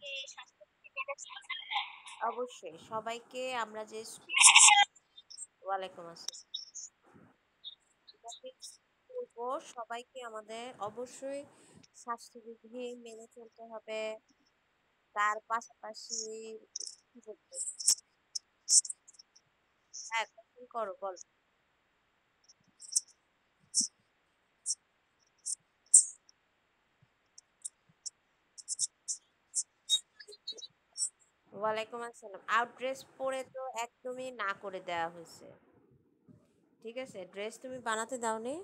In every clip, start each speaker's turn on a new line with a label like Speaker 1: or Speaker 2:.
Speaker 1: অবশ্যই সবাইকে আমরা যে ওয়ালাইকুম আসসালাম বলবো, সবাইকে আমাদের অবশ্যই স্বাস্থ্যবিধি মেনে চলতে হবে। তার পাশাপাশি কি বলবো? হ্যাঁ, কখন করো বলো। ওয়ালাইকুম আসসালাম। আউট ড্রেস পরে তো একদমই না করে দেওয়া হয়েছে। ঠিক আছে, ড্রেস তুমি বানাতে দাওনি।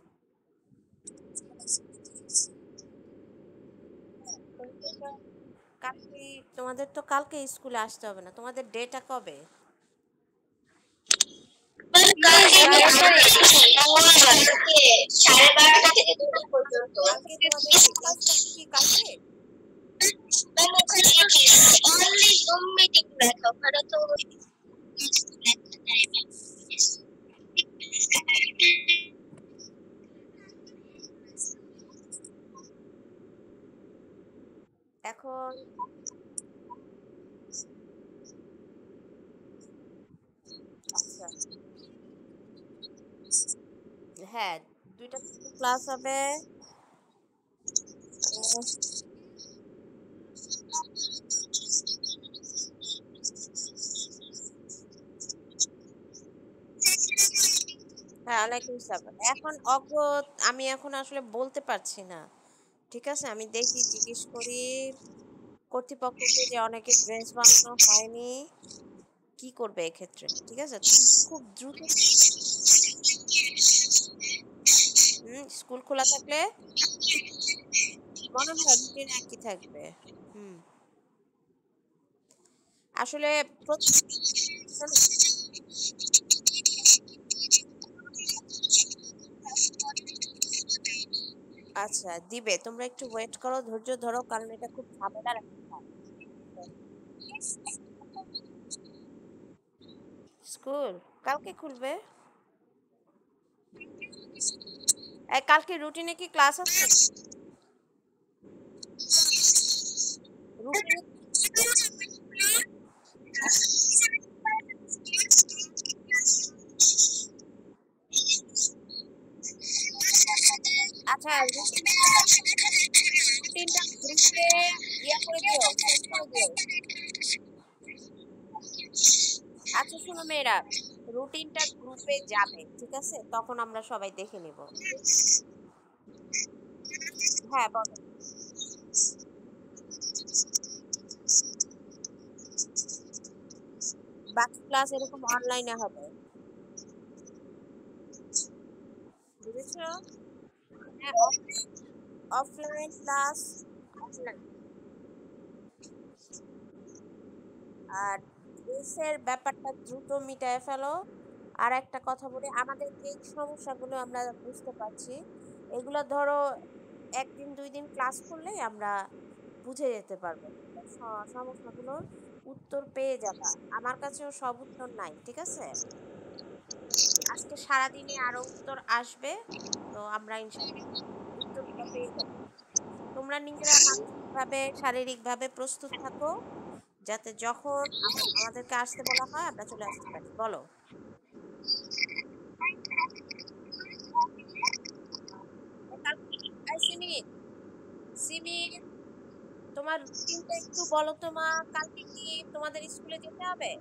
Speaker 1: কালকে তোমাদের তো কালকে স্কুলে আসতে হবে না, তোমাদের ডেটা কবে? কালকে তোমাদের কি ক্লাস কি কালকে? এখন আচ্ছা, হ্যাঁ, দুইটা ক্লাস হবে। হ্যাঁ, ওয়ালাইকুম সালাম। এখন আমি এখন আসলে বলতে পারছি না। ঠিক আছে, আমি দেখি, জিজ্ঞেস করি কর্তৃপক্ষকে যে অনেকে ড্রেস বানানো হয়নি, কি করবে এক্ষেত্রে। ঠিক আছে, খুব দ্রুত স্কুল খোলা থাকলে মনে হয় রুটিন একই থাকবে। হুম, আসলে আচ্ছা দিবে, তোমরা একটু ওয়েট করো, ধৈর্য ধরো, কারণ এটা খুব ঝামেলার একটা কাজ। স্কুল কালকে খুলবে। কালকে রুটিনে কি ক্লাস আছে? রুটিনে আচ্ছা, রুটিনটা গ্রুপে ইয়া করে দিও, সেন্ড করে দিও। আচ্ছা শোনো মেয়েরা, রুটিনটা গ্রুপে যাবে, ঠিক আছে, তখন আমরা সবাই দেখে নিব। হ্যাঁ বলো। বাকি ক্লাস এরকম অনলাইনে হবে, বুঝেছো? হ্যাঁ, অফলাইন ক্লাস অফলাইন। আর ড্রেসের ব্যাপারটা দ্রুত মিটায় ফেলো। আর একটা কথা বলি, আমাদের যে সমস্যাগুলো আমরা বুঝতে পারছি, এগুলো ধরো একদিন দুই দিন ক্লাস করলেই আমরা বুঝে যেতে পারবো। সমস্যাগুলোর উত্তর পেয়ে যাবা। আমার কাছেও সব উত্তর নাই, ঠিক আছে। আজকে সারাদিনে আরো উত্তর আসবে, তো আমরা ইনশাআল্লাহ উত্তরগুলো পেয়ে যাবো। তোমরা নিজেরা মানসিকভাবে শারীরিকভাবে প্রস্তুত থাকো, যাতে যখন আমাদেরকে আসতে বলা হয় আমরা চলে আসতে পারি। বলো। এই সিমি, সিমি, তোমার রুটিনটা একটু বলো তো মা। কালকে কি তোমাদের স্কুলে যেতে হবে?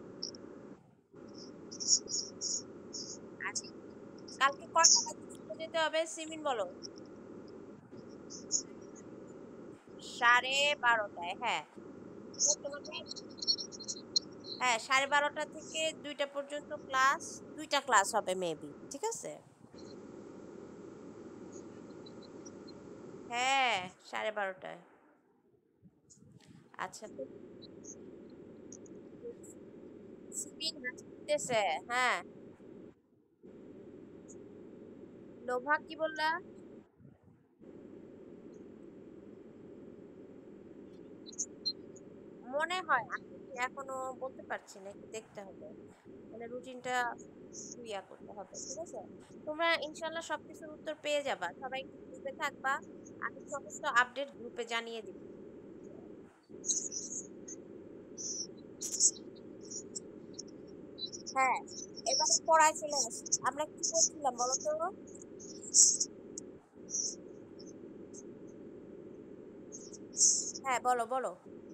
Speaker 1: আচ্ছা, কালকে কটা বাজে স্কুলে যেতে হবে সিমিন বলো। 12:30, হ্যাঁ। তো তোমাদের হ্যাঁ, 12:30 থেকে 2টা পর্যন্ত ক্লাস। 2টা ক্লাস হবে মেবি, ঠিক আছে। হ্যাঁ, 12:30। আচ্ছা তো সিমিন হাসতেছে। হ্যাঁ, লোভা কি বললা? মনে হয়, আমি এখনো বলতে পারছি না, একটু দেখতে হবে, মানে রুটিনটা ইয়া করতে হবে, ঠিক আছে। তোমরা ইনশাল্লাহ সবকিছুর উত্তর পেয়ে যাবা, সবাই একটু গ্রুপে থাকবা। আমি সমস্ত আপডেট গ্রুপে জানিয়ে দিব। হ্যাঁ, এবারে পড়ায় চলে আসি। আমরা কি করছিলাম বলো তো? হ্যাঁ, বলো, বলো।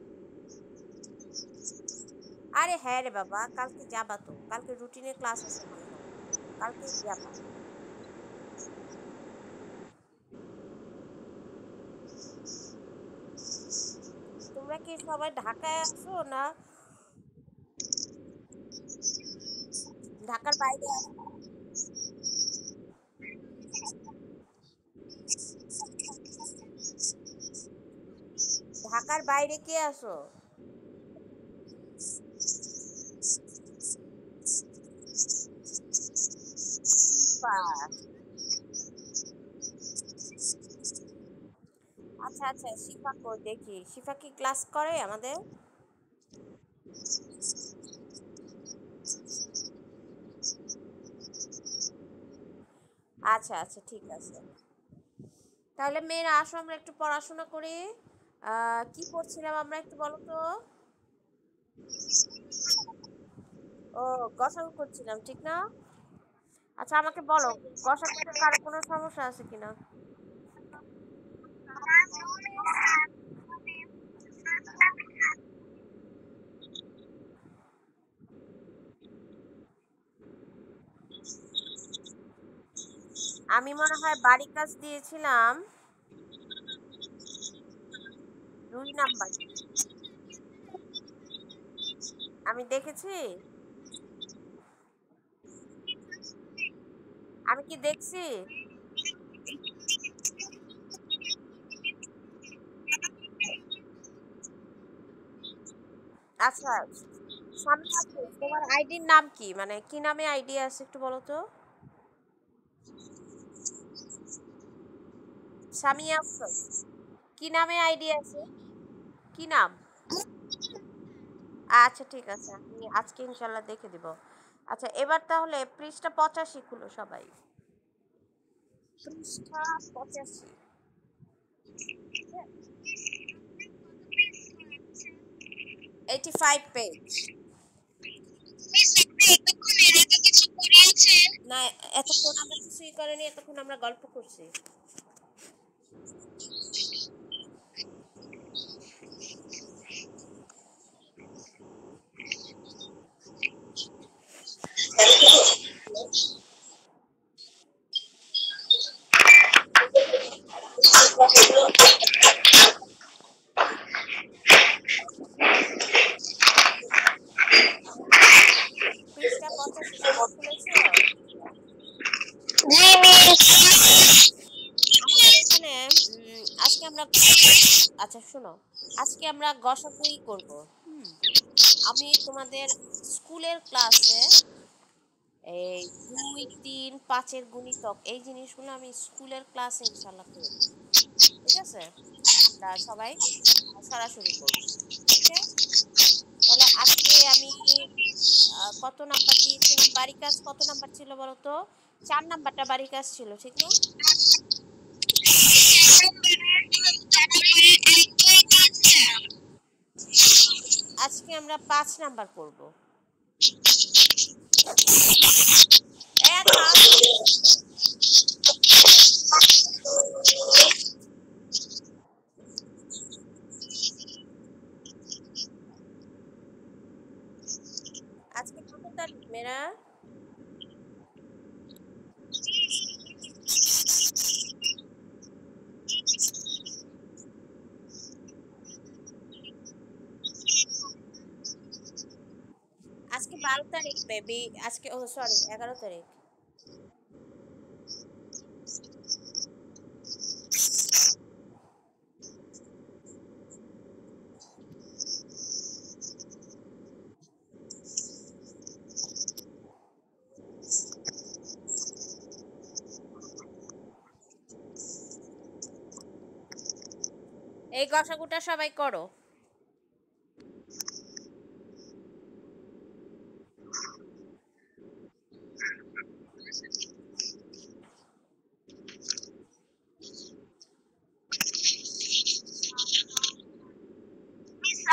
Speaker 1: আরে হ্যাঁ রে বাবা, কালকে যাবা তো। কালকে রুটিনে ক্লাস আছে মনে হয়। কালকেই যাবা। তোমরা কি সবাই ঢাকায় আছো না ঢাকার বাইরে আছো? ঢাকার বাইরে কে আছো? শিফা। আচ্ছা আচ্ছা, শিফা কো দেখি। শিফা কি ক্লাস করে আমাদের? আচ্ছা আচ্ছা, ঠিক আছে। তাহলে মেয়েরা আসো, আমরা একটু পড়াশোনা করি। কি পড়ছিলাম আমরা, একটু বলো তো? ও, গসাগু করছিলাম, ঠিক না? আচ্ছা, আমাকে বলো, গসাগুতে কারো কোনো সমস্যা আছে কিনা? আমি মনে হয় বাড়ি কাজ দিয়েছিলাম 2 নাম্বার। আমি দেখেছি। আমি কি দেখছি? আচ্ছা, সামিয়া আফরোজ, তোমার আইডির নাম কি, মানে কি নামে আইডি আছে একটু বলো তো? সামিয়া আফরোজ, কি নামে আইডি আছে? কি নাম? আচ্ছা ঠিক আছে, আমি আজকে ইনশাল্লাহ দেখে দিব। আচ্ছা, এবার তাহলে পৃষ্ঠা 85 খুলো সবাই। পৃষ্ঠা 85। 85 পেজ। না, এতক্ষণ আমরা কিছুই করিনি, এতক্ষণ আমরা গল্প করছি। পৃষ্ঠা 85 সবাই খুলেছো? আমাদের এখানে আজকে আমরা, আচ্ছা শোনো, আজকে আমরা গসাগুই করব। হুম, আমি তোমাদের স্কুলের ক্লাসে এই 2, 3, 5-এর গুণিতক এই জিনিসগুলো আমি স্কুলের ক্লাসে ইনশাল্লাহ করব। ঠিক আছে? আমরা সবাই সরাসরি করব। ওকে? তাহলে আজকে আমি কত নাম্বার দিয়েছিলাম? বাড়ি কাজ কত নাম্বার ছিল বলো তো? 4 নাম্বারটা বাড়ি কাজ ছিল, ঠিক না? আজকে আমরা 5 নাম্বার করব। থাম। আজকে কত তারিখ মেরা? আজকে 12 তারিখ বেবি। আজকে, ও সরি, 11 তারিখ। এই গসাগুটা সবাই করো।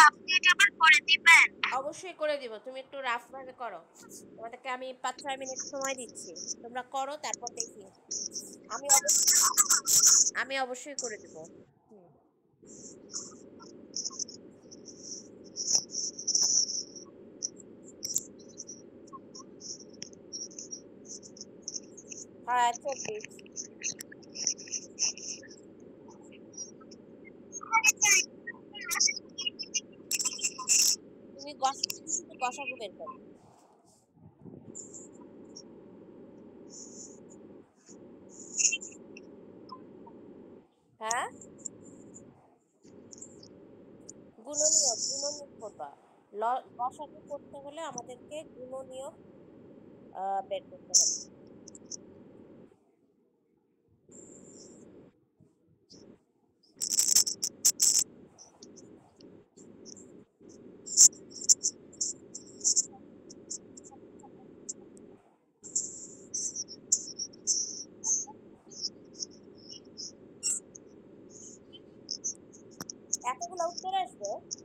Speaker 1: আপনি এটা আবার করে দিবেন? অবশ্যই করে দিব। তুমি একটু রাফ ভাবে করো। তোমাদেরকে আমি ৫-৬ মিনিট সময় দিচ্ছি। তোমরা করো তারপর দেখি। আমি অবশ্যই আমি অবশ্যই করে দিব। হুম। হ্যাঁ, ২৪। তুমি শুধু গসাগু বের করো। হ্যাঁ? গুণনীয়ক করবা। গসাগু করতে হলে আমাদেরকে গুণনীয়ক বের করতে হবে। এতগুলো উত্তর আসবে?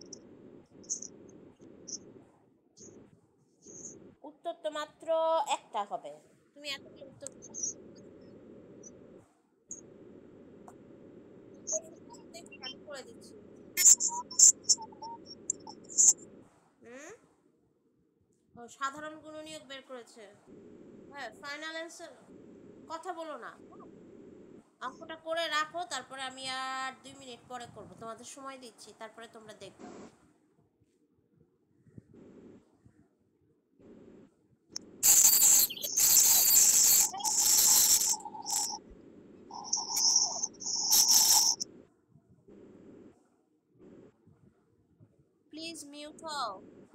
Speaker 1: উত্তর তো মাত্র একটা হবে। তুমি এতগুলো উত্তর দেখি আমি করে দিচ্ছি। হুম? ও সাধারণ গুণনীয়ক বের করেছে। হ্যাঁ, ফাইনাল অ্যান্সার। কথা বলো না। অঙ্কটা করে রাখো, তারপরে আমি আর ২ মিনিট পরে করব। তোমাদের সময় দিচ্ছি, তারপরে তোমরা দেখবে। প্লিজ মিউট হও।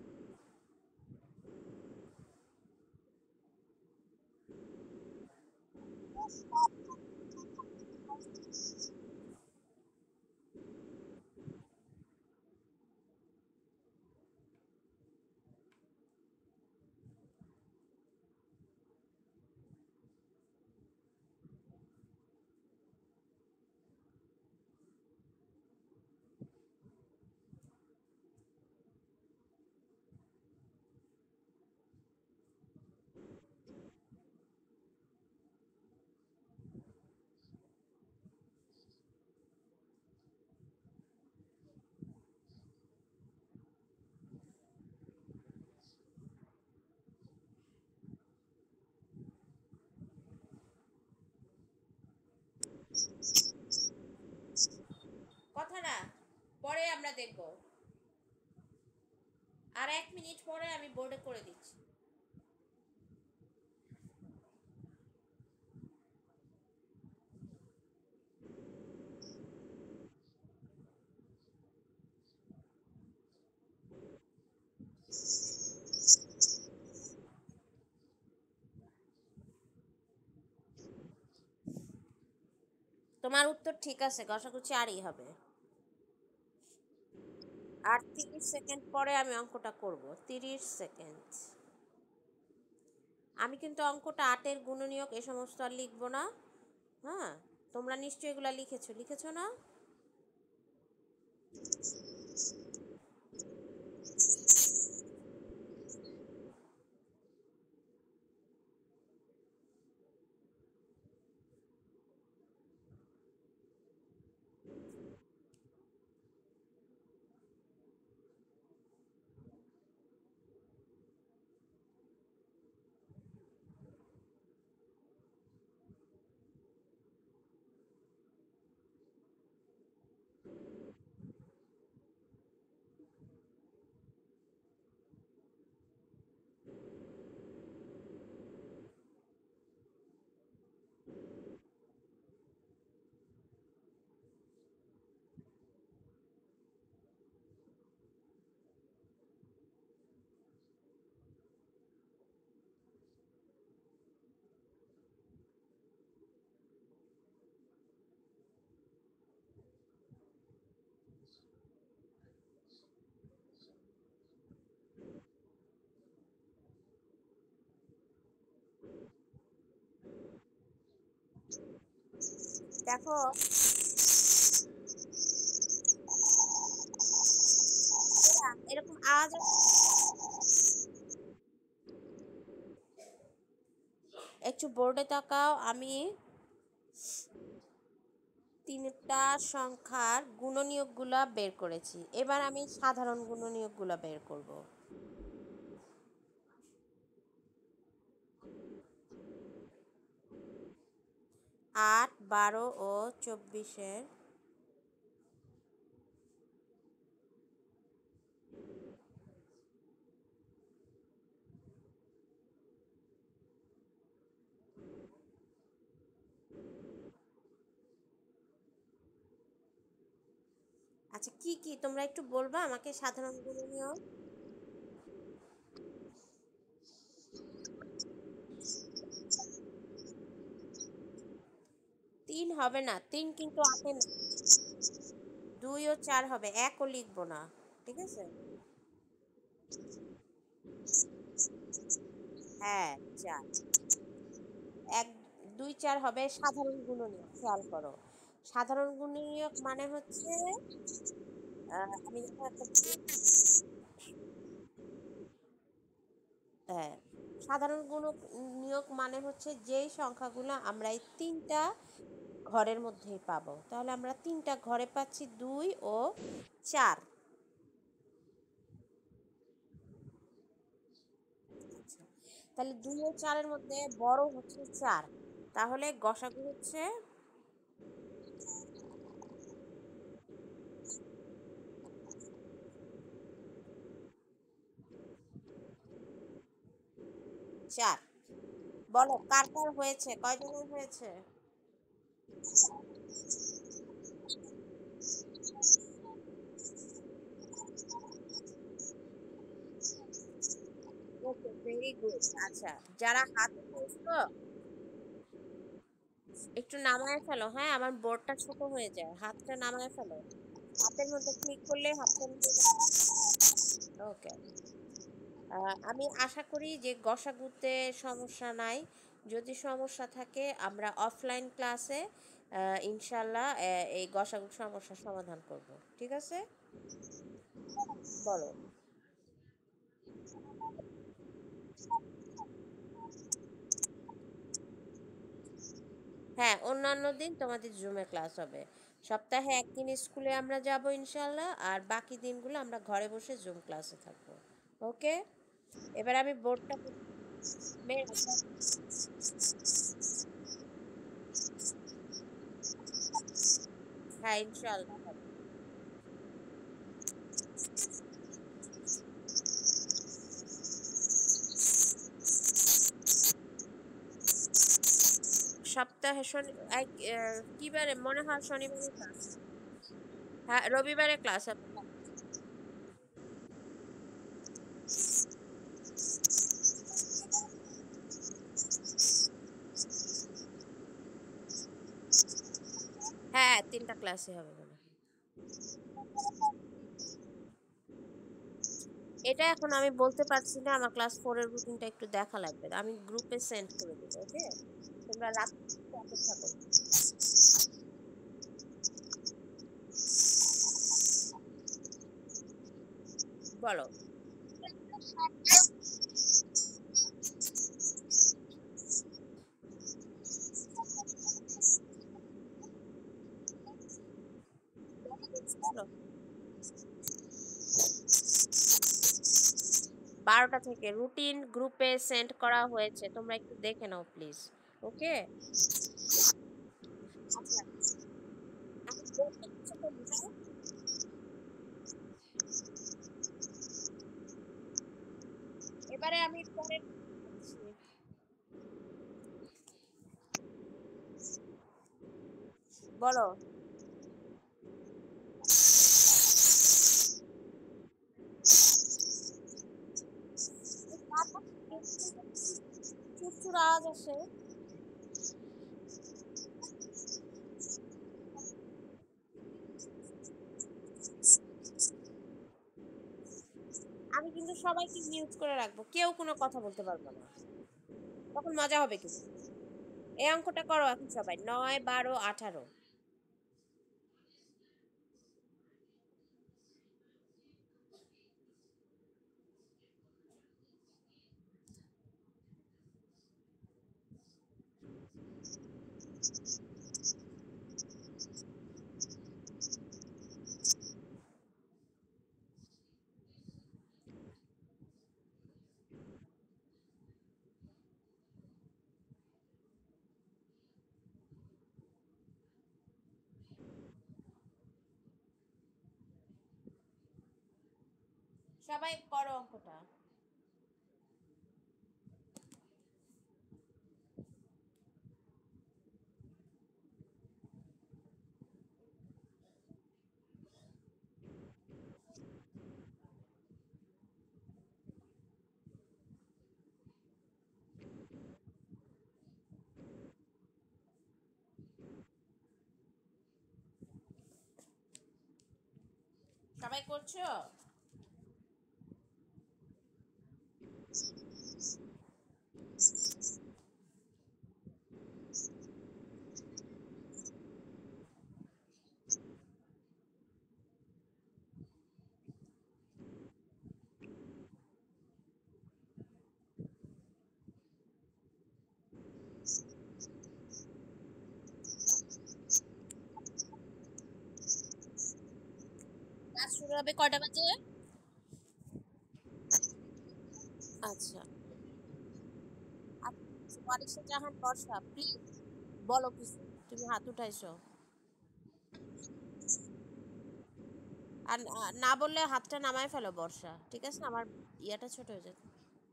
Speaker 1: কথাটা পরে আমরা দেখব। আর ১ মিনিট পরে আমি বোর্ডে করে দিচ্ছি। তোমার উত্তর ঠিক আছে, গসাগু ৪ই হবে। আর ৩০ সেকেন্ড পরে আমি অঙ্কটা করব। ৩০ সেকেন্ড। আমি কিন্তু অঙ্কটা ৮ এর গুণনীয়ক এ সমস্ত আর লিখব না। হ্যাঁ? তোমরা নিশ্চয়ই এগুলা লিখেছো। লিখেছো না? দেখো, আওয়াজ একটু বোর্ডে তাকাও। আমি তিনটা সংখ্যার গুণনীয়কগুলা বের করেছি, এবার আমি সাধারণ গুণনীয়কগুলা বের করব। 8, 12 ও 24-এর আচ্ছা কি কি তোমরা একটু বলবা আমাকে সাধারণ গুণনীয়ক? 3 হবে না, 3 কিন্তু আসে না। 2 ও 4 হবে, 1 ও লিখবো না। ঠিক আছে? হ্যাঁ, 4। 1, 2, 4 হবে সাধারণ গুণনীয়ক, খেয়াল করো। সাধারণ গুণনীয়ক মানে হচ্ছে আমি যখন একটা হ্যাঁ, সাধারণ গুণনীয়ক মানে হচ্ছে যেই সংখ্যাগুলো আমরা এই তিনটা ঘরের মধ্যেই পাবো। তাহলে আমরা তিনটা ঘরে পাচ্ছি 2 ও 4। আচ্ছা, তাহলে 2 ও 4 এর মধ্যে বড় হচ্ছে 4। তাহলে গসাগু হচ্ছে 4। বলো কার কার হয়েছে, কয়জনের হয়েছে? Okay, very good. আচ্ছা, যারা হাতে করেছো একটু নামায় ফেলো। হ্যাঁ, আমার বোর্ডটা ছোট হয়ে যায়, হাতটা নামায় ফেলো। হাতের মধ্যে ক্লিক করলে হাতটা ওকে। আমি আশা করি যে গসাগুতে সমস্যা নাই। যদি সমস্যা থাকে আমরা অফলাইন ক্লাসে ইনশাল্লাহ এই গসাগুর সমস্যার সমাধান করব। ঠিক আছে? বলো। হ্যাঁ, অন্যান্য দিন তোমাদের জুমে ক্লাস হবে। সপ্তাহে একদিন স্কুলে আমরা যাব ইনশাল্লাহ, আর বাকি দিনগুলো আমরা ঘরে বসে জুম ক্লাসে থাকবো। ওকে। এবার আমি বোর্ডটা হ্যাঁ, ইনশাল্লাহ হবে। সপ্তাহে শনি কি বারে মনে হয় শনিবারে ক্লাস। হ্যাঁ, রবিবারে ক্লাস হবে। হ্যাঁ, 3টা ক্লাসই হবে মনে হয়। এটা এখন আমি বলতে পারছি না, আমার ক্লাস 4 এর রুটিনটা একটু দেখা লাগবে, আমি গ্রুপে সেন্ড করে দেবো। ওকে, তোমরা রাত অপেক্ষা করো। বলো। বলো। 12টা থেকে রুটিন গ্রুপে সেন্ড করা হয়েছে, তোমরা একটু দেখে নাও প্লিজ। ওকে। আচ্ছা, আমি বলতে কিছু করবো, হ্যাঁ? এবারে আমি পরের বলছি। বলো। চুরচুর আওয়াজ আসে। আমি কিন্তু সবাইকে মিউট করে রাখবো, কেউ কোনো কথা বলতে পারবো না, তখন মজা হবে কিন্তু। এই অঙ্কটা করো এখন সবাই, 9, 12, 18। সবাই করো অঙ্কটা। সবাই করছো? ক্লাস শুরু হবে কয়টা বাজে? আচ্ছা। ওয়ারিশা জাহান বর্ষা, প্লিজ বলো কিছু। তুমি হাত উঠাইছো। আর না বললে হাতটা নামায় ফেলো বর্ষা, ঠিক আছে? আমার ইয়াটা ছোট হয়ে যাবে।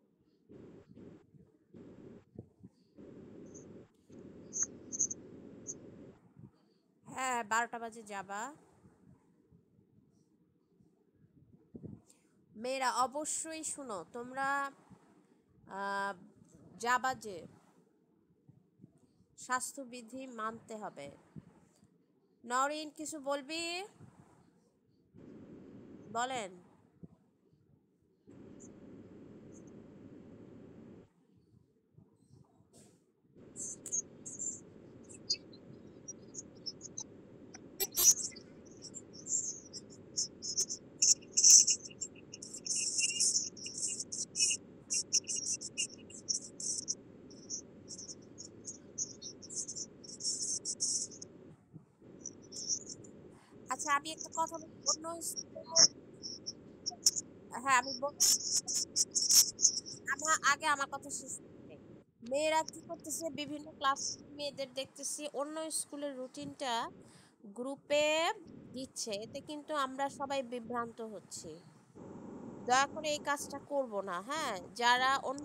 Speaker 1: হ্যাঁ, 12টা বাজে যাবা। মেয়েরা অবশ্যই শুনো, তোমরা আহ, যাবা যে স্বাস্থ্যবিধি মানতে হবে। নরিন কিছু বলবি? বলেন। আচ্ছা, আমি একটা কথা বলি, অন্য হ্যাঁ আমি আগে আমার কথা শেষ করতে। মেয়েরা কি করতেছে, বিভিন্ন ক্লাস মেয়েদের দেখতেছি অন্য স্কুলের রুটিনটা গ্রুপে দিচ্ছে, এতে কিন্তু আমরা সবাই বিভ্রান্ত হচ্ছি। দয়া করে এই কাজটা করব না, হ্যাঁ? যারা অন্য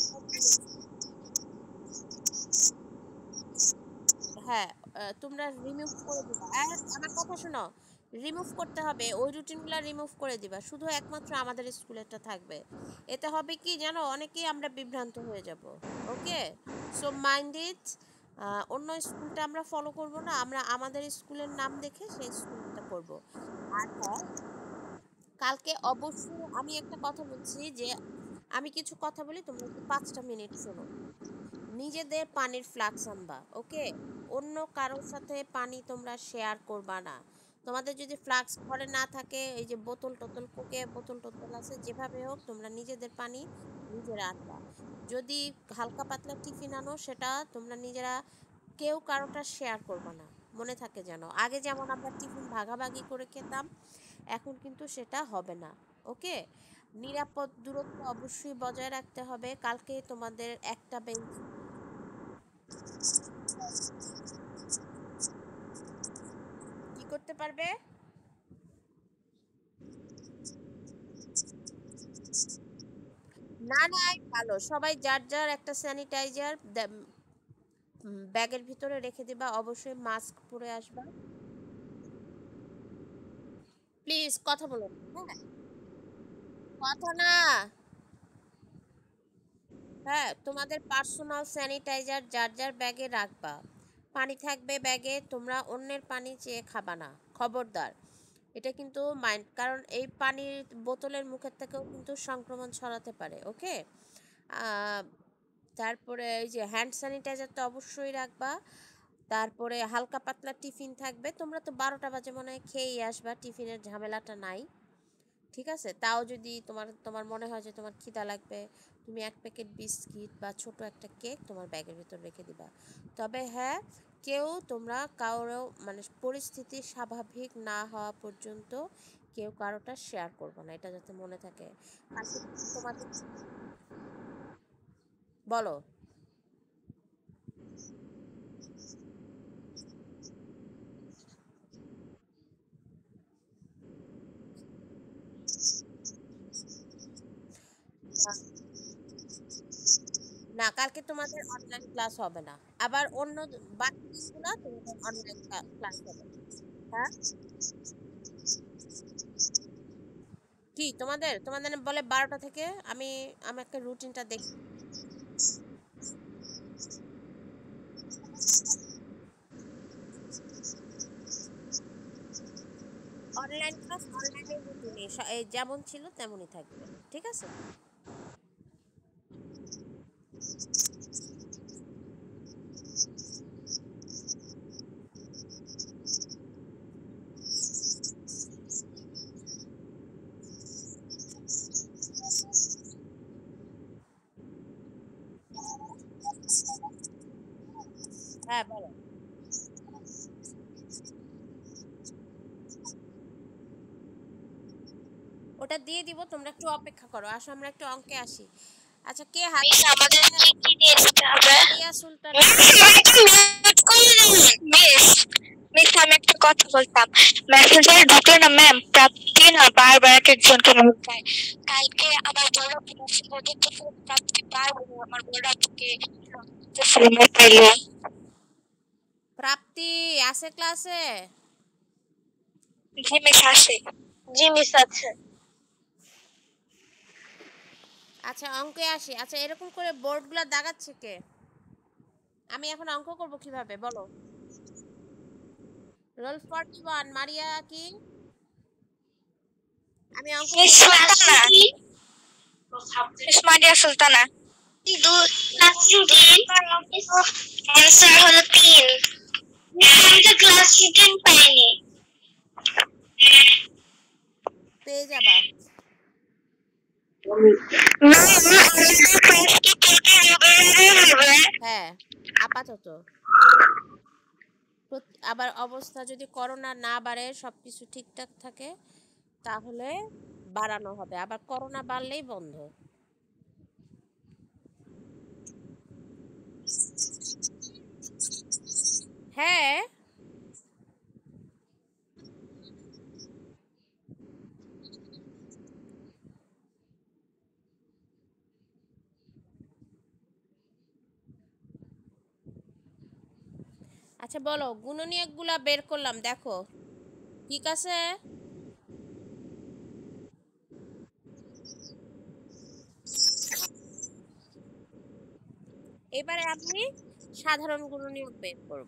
Speaker 1: হ্যাঁ, তোমরা রিমুভ করে দিবা। আর আমার কথা শোনো, রিমুভ করতে হবে, ওই রুটিনগুলো রিমুভ করে দিবা, শুধু একমাত্র আমাদের স্কুলেরটা থাকবে। এতে হবে কি জানো, অনেকেই আমরা বিভ্রান্ত হয়ে যাব। Okay, so mind it. অন্য স্কুলটা আমরা ফলো করব না, আমরা আমাদের স্কুলের নাম দেখে সেই স্কুলটা করব। আর হ্যাঁ, কালকে অবশ্যই আমি একটা কথা বলছি যে আমি কিছু কথা বলি, তোমরা একটু 5টা মিনিট শোনো। নিজেদের পানির ফ্লাক্স আনবা, ওকে? অন্য কারোর সাথে পানি তোমরা শেয়ার করবা না। তোমাদের যদি ফ্লাক্স ঘরে না থাকে, এই যে বোতল টোতল, কোকে বোতল টোতল আছে, যেভাবে হোক তোমরা নিজেদের পানি নিজেরা আনবা। যদি হালকা পাতলা টিফিন আনো, সেটা তোমরা নিজেরা, কেউ কারোটা শেয়ার করবা না। মনে থাকে যেন, আগে যেমন আমরা টিফিন ভাগাভাগি করে খেতাম, এখন কিন্তু সেটা হবে না। ওকে, নিরাপদ দূরত্ব অবশ্যই বজায় রাখতে হবে। কালকে তোমাদের একটা বেঞ্চ কি করতে পারবে? না না, ভালো, সবাই যার যার একটা স্যানিটাইজার ব্যাগের ভিতরে রেখে দিবা, অবশ্যই মাস্ক পরে আসবা। প্লিজ কথা বলো না, হ্যাঁ? কথা না। হ্যাঁ, তোমাদের পার্সোনাল স্যানিটাইজার যার যার ব্যাগে রাখবা। পানি থাকবে ব্যাগে, তোমরা অন্যের পানি চেয়ে খাবা না, খবরদার। এটা কিন্তু মাইন্ড, কারণ এই পানির বোতলের মুখের থেকেও কিন্তু সংক্রমণ ছড়াতে পারে। ওকে, তারপরে এই যে হ্যান্ড স্যানিটাইজার তো অবশ্যই রাখবা। তারপরে হালকা পাতলা টিফিন থাকবে, তোমরা তো 12টা বাজে মনে হয় খেয়েই আসবা, টিফিনের ঝামেলাটা নাই। ঠিক আছে, তাও যদি তোমার তোমার মনে হয় যে তোমার খিদা লাগবে, তুমি 1 প্যাকেট বিস্কিট বা ছোট একটা কেক তোমার ব্যাগের ভিতর রেখে দিবা। তবে হ্যাঁ, কেউ তোমরা কারো মানে পরিস্থিতি স্বাভাবিক না হওয়া পর্যন্ত কেউ কারোটা শেয়ার করবো না, এটা যাতে মনে থাকে। কালকে তোমাদের বলো। হ্যাঁ। না, কালকে তোমাদের অনলাইন ক্লাস হবে না। আবার অন্য বাকি দিনগুলো তোমাদের অনলাইন ক্লাস হবে। হ্যাঁ, কি তোমাদের বলে 12টা থেকে। আমি আমি একটা রুটিনটা দেখি। অনলাইন ক্লাস অনলাইনের রুটিনে যেমন ছিল তেমনই থাকবে। ঠিক আছে। হ্যাঁ, বলো। ওটা দিয়ে দিব, তোমরা একটু অপেক্ষা করো। আসো আমরা একটু অঙ্কে আসি। আচ্ছা, কে হাত
Speaker 2: মিস
Speaker 1: তুলছে?
Speaker 2: আমাদের কি কি দিয়ে দিতে হবে?
Speaker 1: মারিয়া সুলতানা।
Speaker 2: মিস আমাকে মিউট করে দিন। মিস মিস আমি একটা কথা বলতাম। মেসেঞ্জারে ঢুকলে না ম্যাম প্রাপ্তি না বারবার এক একজনকে নক দেয়। কালকে আমার বড় আপু মেসেজ দেখতেছিল প্রাপ্তি বারবার আমার বড় আপুকে নক পাইলে।
Speaker 1: প্রাপ্তি আছে ক্লাসে?
Speaker 2: জি মিস আসে। জি মিস আছে।
Speaker 1: আচ্ছা, অঙ্কে আসি। আচ্ছা, এরকম করে বোর্ডগুলো দাগাচ্ছে কে? আমি এখন অঙ্ক করব কিভাবে বলো? রোল 41 মারিয়া কি? আমি অঙ্ক
Speaker 2: মিস
Speaker 1: করব।
Speaker 2: Sultana. Miss Maria Sultana. Class routine answer হলো 3। আমি তো ক্লাস রুটিন পাইনি।
Speaker 1: পেয়ে যাবা। হ্যাঁ, আপাতত। আবার অবস্থা যদি করোনা না বাড়ে, সবকিছু ঠিকঠাক থাকে, তাহলে বাড়ানো হবে। আবার করোনা বাড়লেই বন্ধ। হ্যাঁ। আচ্ছা, বলো। গুণনীয়কগুলা বের করলাম, দেখো ঠিক আছে। এবারে আমি সাধারণ গুণনীয়ক বের করব।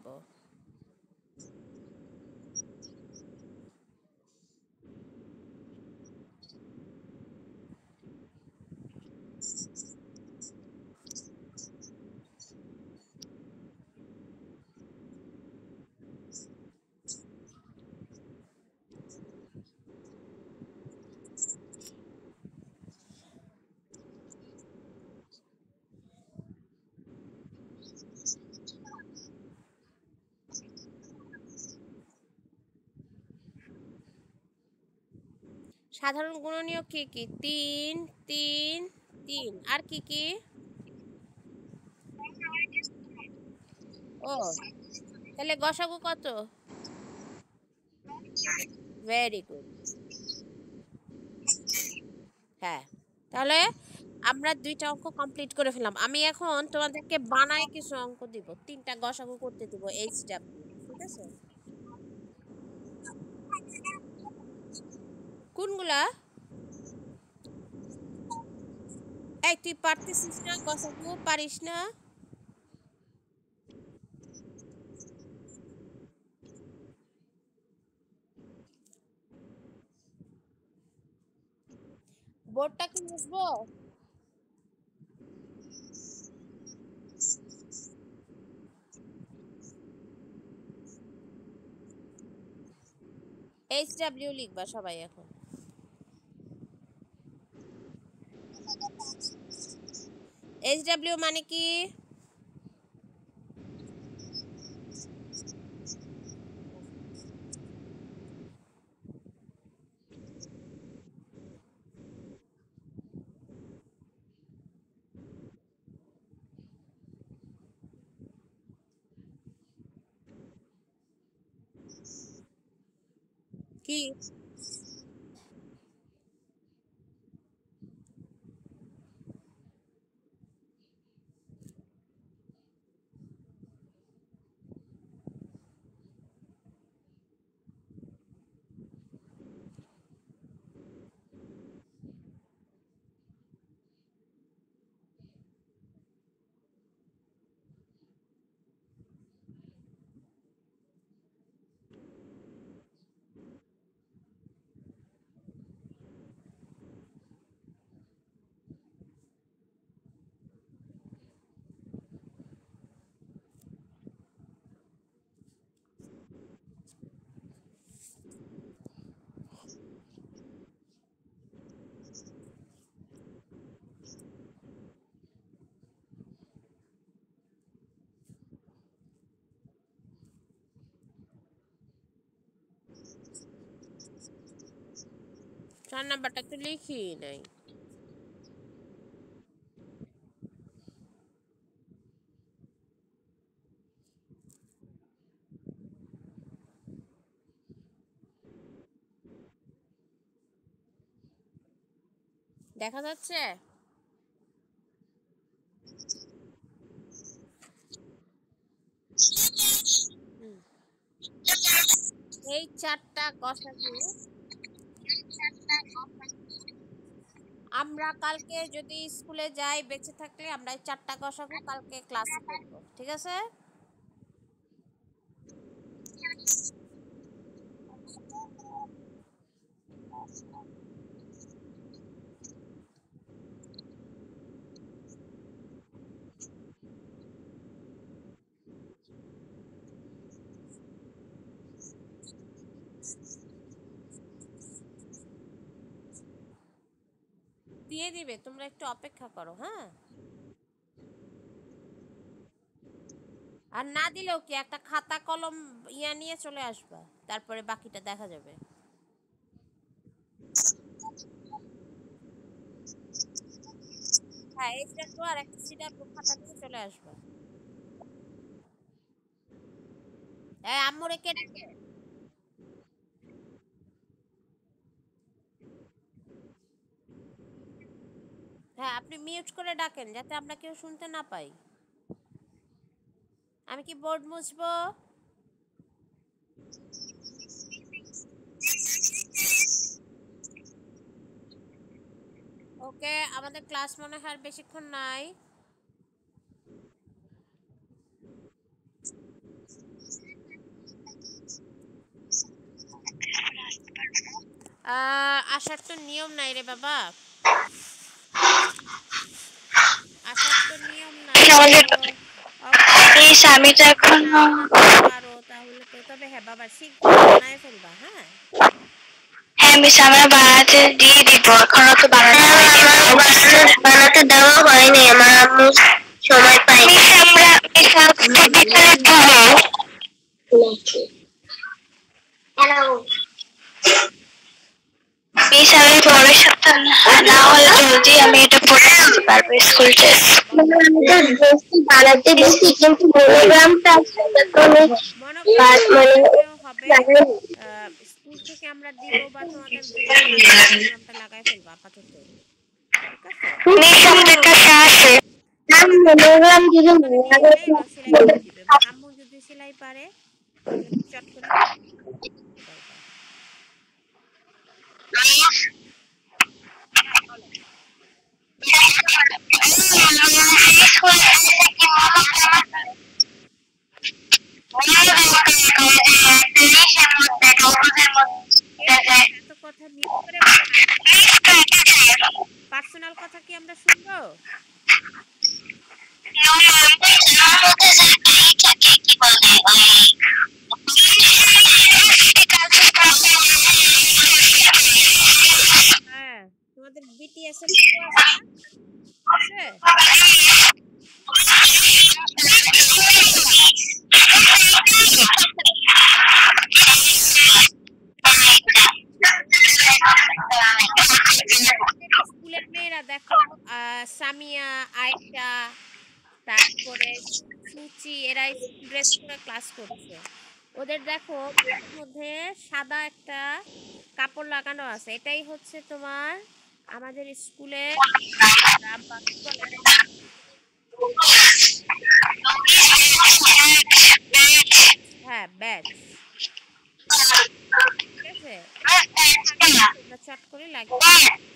Speaker 1: সাধারণ গুণনীয়ক কি কি? 3 3 3। আর কি কি? ও, তাহলে গসাগু কত? Very good. হ্যাঁ, তাহলে আমরা 2টা অঙ্ক কমপ্লিট করে ফেললাম। আমি এখন তোমাদেরকে বানায় কিছু অঙ্ক দিব, 3টা গসাগু করতে দিব, HW। ঠিক আছে। কোনগুলা? এই, তুই পারতেছিস না? গসাগু পারিস না? বোর্ডটা কি মুছবো? HW লিখবা সবাই এখন। HW মানে কি? কি? 4 নাম্বারটা তো লিখি নাই। দেখা যাচ্ছে? এই 4টা গসাগু আমরা কালকে যদি স্কুলে যাই, বেঁচে থাকলে আমরা এই 4টা গসাগু কালকে ক্লাসে করব, ঠিক আছে? দিয়ে দিবে, তোমরা একটু অপেক্ষা করো, হ্যাঁ? আর না দিলেও কি, একটা খাতা কলম নিয়ে চলে আসবা, তারপরে বাকিটা দেখা যাবে। হ্যাঁ, এইটা তো, আর একটা সিডা খাতা নিয়ে চলে আসবা। আম্মুরে কে ডাকে? হ্যাঁ, আপনি মিউট করে ডাকেন যাতে আমরা কেউ শুনতে না পাই। আমি কি বোর্ড মুছবো? ওকে, আমাদের ক্লাস মনে হয় আর বেশিক্ষণ নাই। আসার তো নিয়ম নাই রে বাবা, আসার তো নিয়ম নাই।
Speaker 2: আমি তো এখন
Speaker 1: পারো তাহলে তো, তবে হ্যাঁ বাবা শীঘ্রই বানায় ফেলবা, হ্যাঁ?
Speaker 2: হ্যাঁ মিস, আমরা বানাতে দিয়ে দিব, এখনো তো বানাতে দেওয়া হয়নি, আমার আম্মু সময় পায়নি। মিস আমরা বিকালে দিব। মিস আমি পরের সপ্তাহ না হলে জলদি আমি এটা পড়ে দিতে পারবো স্কুল ড্রেস। বানাতে দিচ্ছি কিন্তু মনোগ্রামটা
Speaker 1: মনে হবে স্কুল থেকে আমরা দিব, বা তোমাদের মনোগ্রামটা লাগাই ফেলবা আপাতত, ঠিক আছে?
Speaker 2: মিস আমাদের কাছে আছে মনোগ্রাম দিলে
Speaker 1: সেলাই করে দিবে, আম্মু যদি সেলাই পারে তাহলে চট করে কথা মিস করে পার্সোনাল কথা কি আমরা শুনবো? হ্যাঁ, তোমাদের বিটিএস এর লোগো আছে না? স্কুলের মেয়েরা দেখো, সামিয়া, আয়েশা, তারপরে সুচি, এরা ড্রেস পরে ক্লাস করছে। ওদের দেখো বুকের মধ্যে সাদা একটা কাপড় লাগানো আছে, এটাই হচ্ছে তোমার আমাদের স্কুলে হ্যাঁ ব্যাচ, ঠিক আছে? তোমরা চট করে লাগিয়ে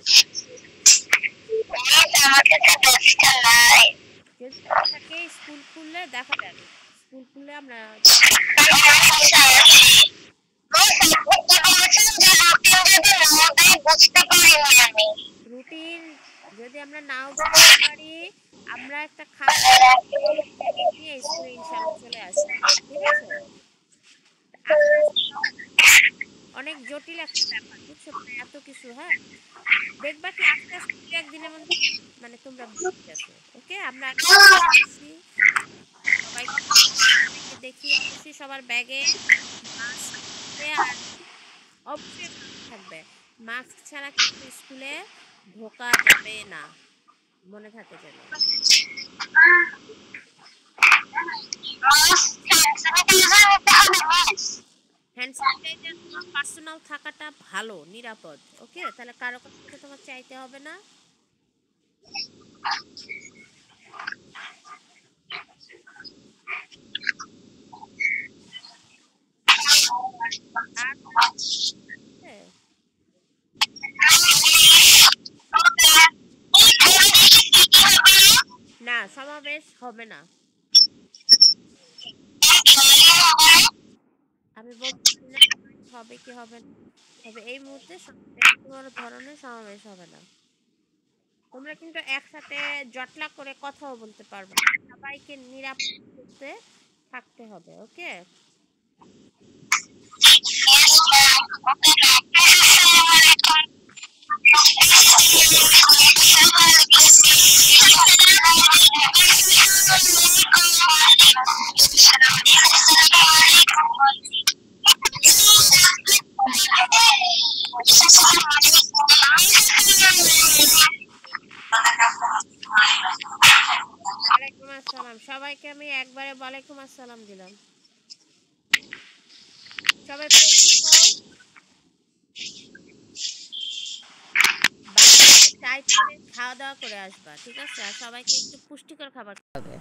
Speaker 1: থাকে। স্কুল খুললে দেখো, স্কুল খুললে আমরা রুটিন যদি আমরা নাও বুঝতে পারি, আমরা একটা খাতা নিয়ে স্কুলে ইনশাআল্লাহ চলে আসবো, ঠিক আছে? অনেক জটিল একটা ব্যাপার, বুঝছো? এত কিছু, হ্যাঁ দেখবা কি আস্তে আস্তে একদিনের মধ্যে মানে তোমরা বুঝতেছো। ওকে, আমরা সবাই দেখি অবশ্যই সবার ব্যাগে অবশ্যই থাকবে। মাস্ক ছাড়া কিন্তু স্কুলে ঢোকা যাবে না, মনে থাকে যেন। হ্যান্ড স্যানিটাইজার তোমার পার্সোনাল থাকাটা ভালো, নিরাপদ। ওকে, তাহলে কারো কাছ থেকে তোমার চাইতে হবে না। আর হ্যাঁ, না সমাবেশ হবে না, আমি বলতে পারি না হবে কি হবে না। তবে এই মুহূর্তে কোনো ধরনের সমাবেশ হবে না। তোমরা কিন্তু একসাথে জটলা করে কথাও বলতে পারবে না, সবাইকে নিরাপদে থাকতে হবে। ওকে, ওয়ালাইকুম আসসালাম। সবাইকে আমি একবারে ওয়ালাইকুম আসসালাম দিলাম। সবাই প্রস্তুত হও, বাসায় টাইট করে খাওয়া দাওয়া করে আসবা, ঠিক আছে? আর সবাইকে একটু পুষ্টিকর খাবার খাবে।